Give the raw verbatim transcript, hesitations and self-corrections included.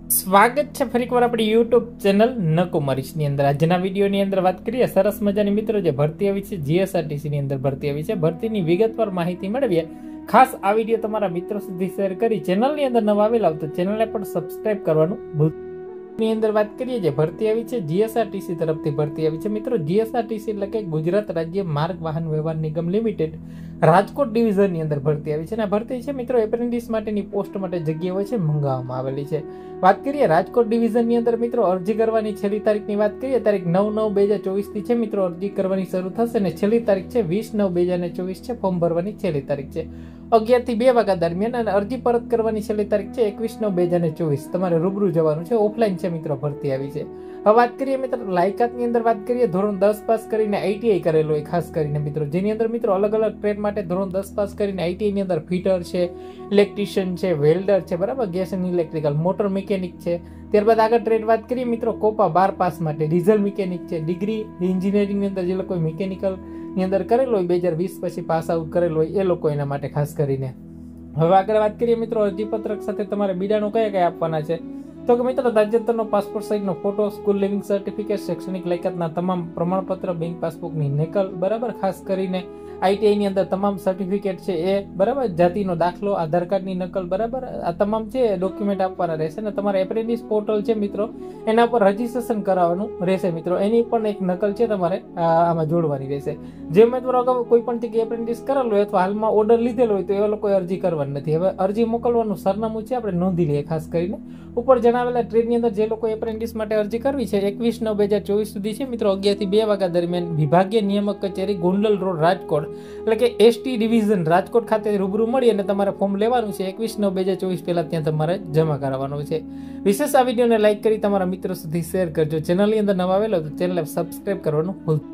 સ્વાગત છે ફરીકવાર આપણી યુટ્યુબ ચેનલ નકુમારીસની અંદર. આજના વિડીયોની અંદર વાત કરીએ સરસ મજાની મિત્રો જે ભરતી આવી છે જીએસઆરટીસી ની અંદર ભરતી આવી છે. ભરતીની વિગતવાર માહિતી મેળવીએ. ખાસ આ વિડીયો તમારા મિત્રો સુધી શેર કરી ચેનલની અંદર નવા આવેલા તો ચેનલને પણ સબસ્ક્રાઇબ કરવાનું ભૂલતા ની અંદર વાત કરીએ જે ભરતી આવી છે જીએસઆરટીસી તરફથી ભરતી આવી છે. મિત્રો જીએસઆરટીસી એટલે કે ગુજરાત રાજ્ય માર્ગ વાહન વ્યવહાર નિગમ લિમિટેડ રાજકોટ ડિવિઝનની અંદર ભરતી આવી છે. અને ભરતી છે મિત્રો એપ્રેન્ટિસ માટેની પોસ્ટ માટે જગ્યાઓ છે મંગાવવામાં આવેલી છે. વાત કરીએ રાજકોટ ડિવિઝનની અંદર મિત્રો અરજી કરવાની છેલ્લી તારીખની વાત કરીએ તારીખ નવ નવ બે હજાર ચોવીસ થી છે મિત્રો અરજી કરવાની શરૂ થશે અને છેલ્લી તારીખ છે વીસ નવ બે હજાર ચોવીસ છે. ફોર્મ ભરવાની છેલ્લી તારીખ છે અગિયાર થી બે વાગ્યા દરમિયાન અને અરજી પરત કરવાની છેલ્લી તારીખ છે એકવીસ નવ બે હજાર ચોવીસ. તમારે રૂબરૂ જવાનું છે, ઓફલાઈન છે મિત્રો ભરતી આવી છે. હવે વાત કરીએ મિત્રો લાયકાતની અંદર વાત કરીએ ધોરણ દસ પાસ કરીને આઈટીઆઈ કરેલો હોય ખાસ કરીને મિત્રો જેની અંદર મિત્રો અલગ અલગ ટ્રેડ માટે ધોરણ દસ પાસ કરીને આઈટીઆઈ ની અંદર ફિટર છે, ઇલેક્ટ્રિશિયન છે, વેલ્ડર છે, બરાબર, gas and electrical, motor mechanic છે. ત્યારબાદ આગળ ટ્રેડ વાત કરીએ મિત્રો કોપા બાર પાસ માટે ડીઝલ મિકેનિક છે, ડિગ્રી એન્જિનિયરિંગ ની અંદર જે લોકો મિકેનિકલ ની અંદર કરેલો હોય બે હજાર વીસ પછી પાસ આઉટ કરેલો હોય એ લોકો એના માટે ખાસ કરીને. હવે આગળ વાત કરીએ મિત્રો અરજીપત્રક સાથે તમારે બીડાનો કયા કયા આપવાના છે તો કે મિત્રો તાજેતરનો પાસપોર્ટ સાઇઝનો ફોટો, સ્કૂલ લિવિંગ સર્ટિફિકેટ, શૈક્ષણિક લાયકાતના તમામ પ્રમાણપત્ર, બેંક પાસબુકની નકલ, બરાબર, ખાસ કરીને આઈટીઆઈ ની અંદર તમામ સર્ટિફિકેટ છે એ, બરાબર, જાતિનો દાખલો, આધાર કાર્ડની નકલ, બરાબર, આ તમામ છે ડોક્યુમેન્ટ આપવાના રહેશે. અને તમારે એપ્રેન્ટિસ પોર્ટલ છે મિત્રો એના પર રજીસ્ટ્રેશન કરાવવાનું રહેશે મિત્રો, એની પણ એક નકલ છે તમારે આમાં જોડવાની રહેશે. જે ઉમેદવારો અગાઉ કોઈ પણ જગ્યાએ એપ્રેન્ટિસ કરેલો હોય અથવા હાલમાં ઓર્ડર લીધેલો હોય તો એ લોકોએ અરજી કરવાની નથી. હવે અરજી મોકલવાનું સરનામું છે આપણે નોંધી લઈએ ખાસ કરીને. ઉપર જણાવેલા ટ્રેડની અંદર જે લોકો એપ્રેન્ટિસ માટે અરજી કરવી છે એકવીસ નવ બે હજાર ચોવીસ સુધી છે મિત્રો અગિયાર થી બે વાગ્યા દરમિયાન વિભાગીય નિયામક કચેરી ગોંડલ રોડ રાજકોટ એટલે કે એસટી ડિવિઝન રાજકોટ ખાતે રૂબરૂ મળી અને તમારે ફોર્મ લેવાનું છે. એકવીસ નવ બે હજાર ચોવીસ પહેલા ત્યાં તમારે જમા કરાવવાનું છે. વિશેષ આ વિડીયોને લાઈક કરી તમારા મિત્રો સુધી શેર કરજો. ચેનલની અંદર નવા આવેલો તો ચેનલને સબસ્ક્રાઇબ કરવાનું ભૂલતા